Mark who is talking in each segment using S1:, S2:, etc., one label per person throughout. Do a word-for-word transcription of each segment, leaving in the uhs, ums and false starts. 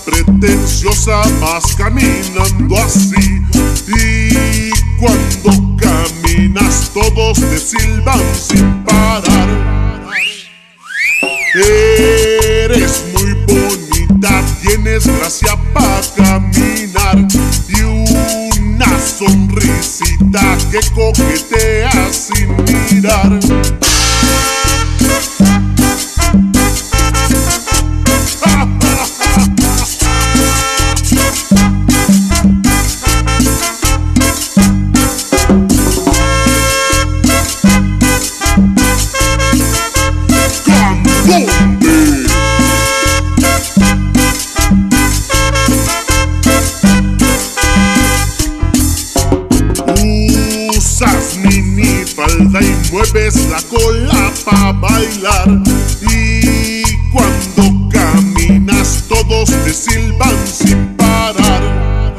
S1: pretenciosa vas caminando así, y cuando caminas todos te silban sin parar. Eres muy bonita, tienes gracia para caminar y una sonrisita que coquetea sin mirar. Usas minifalda y mueves la cola pa' bailar, y cuando caminas todos te silban sin parar.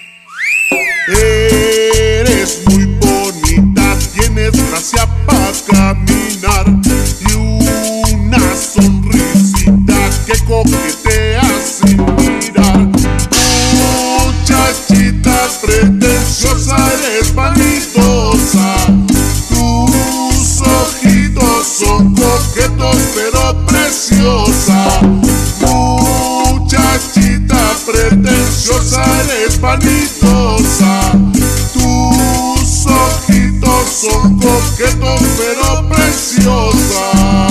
S1: Eres muy bonita, tienes gracia pa' caminar y una sonrisita que coquetea sin mirar. Muchachita pretenciosa, eres vanidosa, tus ojitos son coquetos pero preciosa. Muchachita pretenciosa, eres vanidosa, tus ojitos son coquetos pero preciosa.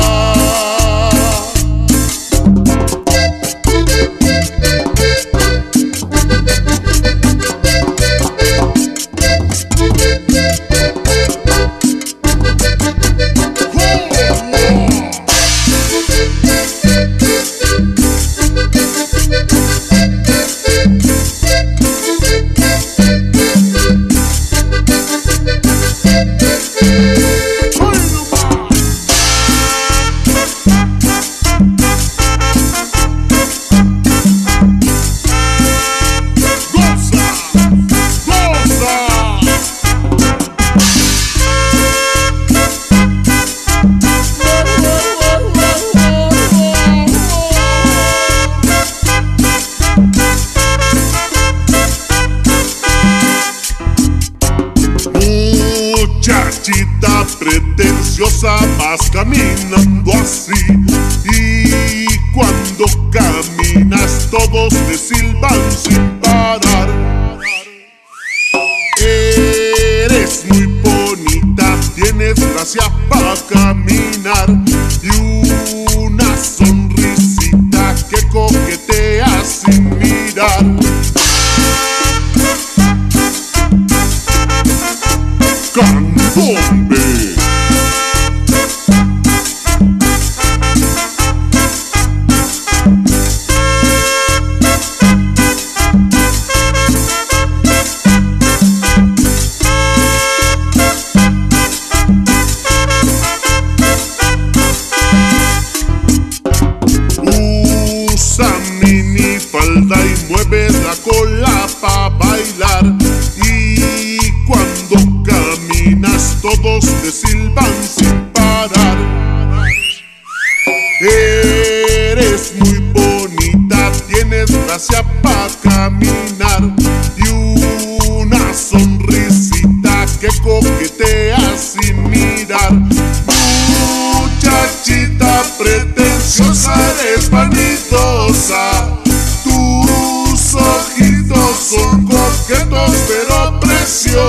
S1: Muchachita pretenciosa vas caminando así, y cuando caminas todos te silban sin parar. Eres muy bonita, tienes gracia para caminar y una sonrisita que coquetea sin mirar. ¡Candombe! Usa minifalda y mueves la cola pa' bailar, y cuando caminas todos te silban sin parar. Eres muy bonita, tienes gracia pa' caminar y una sonrisita que coquetea sin mirar. Muchachita pretenciosa, eres vanidosa, tus ojitos son coquetos pero preciosos.